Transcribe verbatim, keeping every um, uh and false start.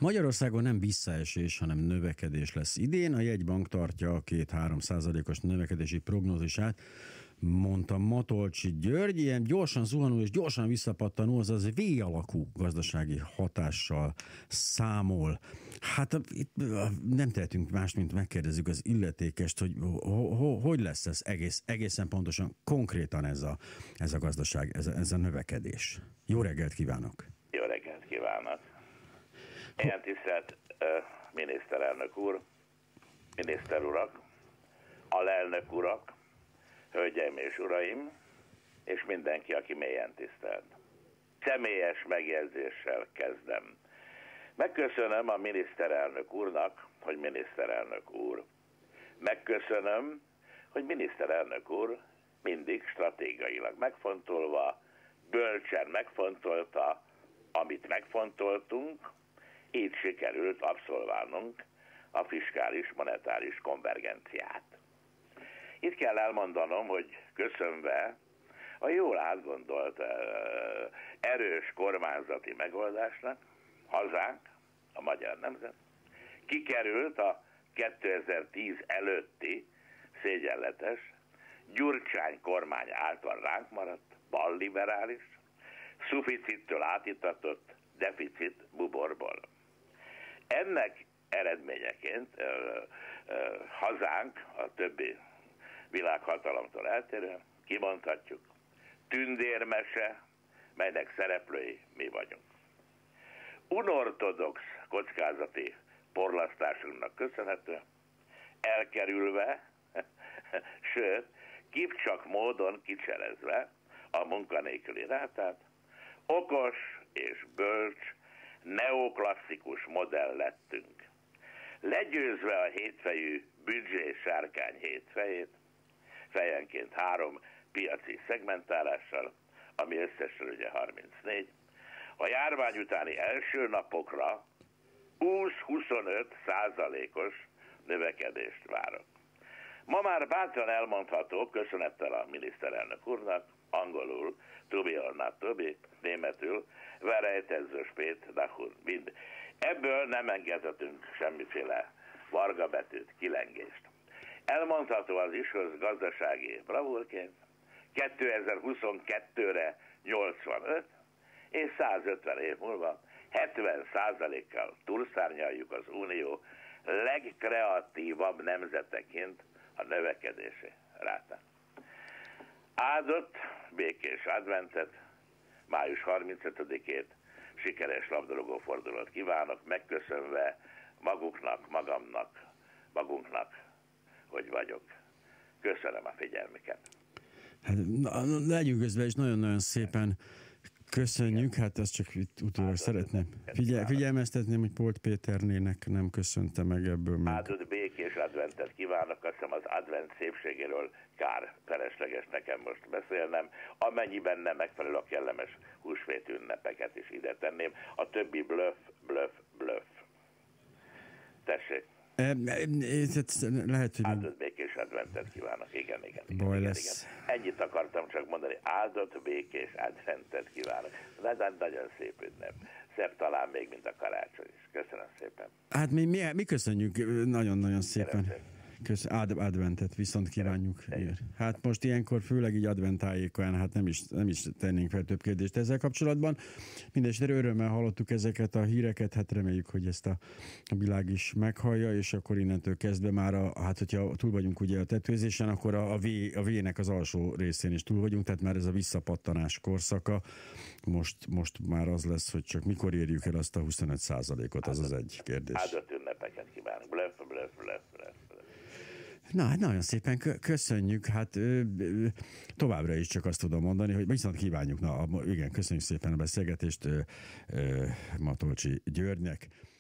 Magyarországon nem visszaesés, hanem növekedés lesz idén. A jegybank tartja a két-három százalékos növekedési prognózisát, mondta Matolcsy György, ilyen gyorsan zuhanó és gyorsan visszapattanó, azaz V-alakú gazdasági hatással számol. Hát itt nem tehetünk más, mint megkérdezzük az illetékest, hogy ho, ho, hogy lesz ez egész, egészen pontosan, konkrétan ez a, ez a gazdaság, ez a, ez a növekedés. Jó reggelt kívánok! Jó reggelt kívánok! Ilyen tisztelt uh, miniszterelnök úr, miniszter urak, alelnök urak, hölgyeim és uraim, és mindenki, aki mélyen tisztelt. Személyes megjegyzéssel kezdem. Megköszönöm a miniszterelnök úrnak, hogy miniszterelnök úr. Megköszönöm, hogy miniszterelnök úr mindig stratégiailag megfontolva, bölcsen megfontolta, amit megfontoltunk, így sikerült abszolválnunk a fiskális monetáris konvergenciát. Itt kell elmondanom, hogy köszönve a jól átgondolt erős kormányzati megoldásnak hazánk, a magyar nemzet, kikerült a kétezer-tíz előtti szégyenletes Gyurcsány kormány által ránk maradt, balliberális, szuficittől átitatott deficit buborból. Ennek eredményeként ö, ö, hazánk a többi világhatalomtól eltérően kimondhatjuk, tündérmese, melynek szereplői mi vagyunk. Unortodox kockázati porlasztásunknak köszönhetően elkerülve, sőt, kipcsak módon kicserezve a munkanélküli rátát, okos és bölcs, neoklasszikus modell lettünk. Legyőzve a hétfejű büdzsé sárkány hétfejét, fejenként három piaci szegmentálással, ami összesen ugye harmincnégy, a járvány utáni első napokra húsz-huszonöt százalékos növekedést várok. Ma már bátran elmondható, köszönettel a miniszterelnök úrnak, angolul, to be or not to be, németül, verejtező spét, dachur, mind. Ebből nem engedhetünk semmiféle varga betűt, kilengést. Elmondható az is, hogy gazdasági bravúrként kétezer-huszonkettőre nyolcvanöt és százötven év múlva hetven százalékkal túlszárnyaljuk az Unió legkreatívabb nemzeteként a növekedési rátát. Áldott, békés adventet, május harmincötödikét, sikeres labdarúgó fordulót kívánok, megköszönve maguknak, magamnak, magunknak, hogy vagyok. Köszönöm a figyelmüket. Hát legyünk közben, és nagyon-nagyon szépen köszönjük, hát ezt csak itt utólag szeretném Figyel, figyelmeztetném, hogy Polt Péternének nem köszönte meg ebből meg. Áldott békés adventet kívánok, azt hiszem az advent szépségéről kár felesleges nekem most beszélnem, amennyiben nem megfelelő a kellemes húsvét ünnepeket is ide tenném. A többi bluff, bluff, bluff. Tessék. E, lehet, hogy... Áldott békés adventet kívánok. Igen, igen, igen, Baj igen, lesz. igen. Ennyit akartam csak mondani. Áldott békés adventet kívánok. De nagyon szép ünnep. Szebb talán még, mint a karácsony is. Köszönöm szépen. Hát mi, mi, mi köszönjük nagyon-nagyon szépen. Köszönöm. Ad, adventet viszont kívánjuk. Hát most ilyenkor főleg így adventájékon, hát nem is, nem is tennénk fel több kérdést ezzel kapcsolatban. Mindenesetre örömmel hallottuk ezeket a híreket, hát reméljük, hogy ezt a, a világ is meghallja, és akkor innentől kezdve már, a, hát hogyha túl vagyunk ugye a tetőzésen, akkor a, a, v, a V-nek az alsó részén is túl vagyunk, tehát már ez a visszapattanás korszaka. Most, most már az lesz, hogy csak mikor érjük el azt a huszonöt százalékot, az az egy kérdés. Áldott ünnepeket kívánok. Bluff, bluff, bluff, bluff. Na, hát nagyon szépen köszönjük, hát ö, ö, továbbra is csak azt tudom mondani, hogy viszont kívánjuk, na igen, köszönjük szépen a beszélgetést ö, ö, Matolcsy Györgynek.